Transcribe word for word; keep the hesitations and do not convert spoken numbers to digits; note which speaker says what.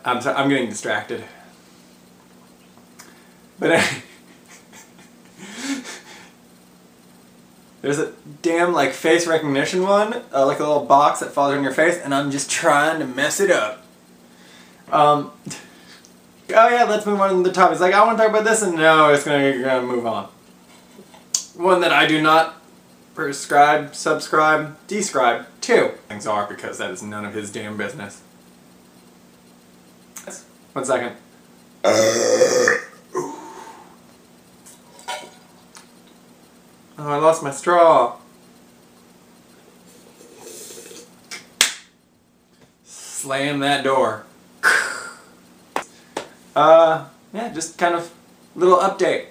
Speaker 1: I'm sorry, I'm getting distracted. But uh, there's a damn like face recognition one, uh, like a little box that falls on your face, and I'm just trying to mess it up. Um, oh yeah, let's move on to the topics. Like I want to talk about this, and no, it's gonna, you're gonna move on. One that I do not prescribe, subscribe, describe to. Things are because that is none of his damn business. One second. Oh, I lost my straw. Slam that door. Uh, yeah, just kind of little update.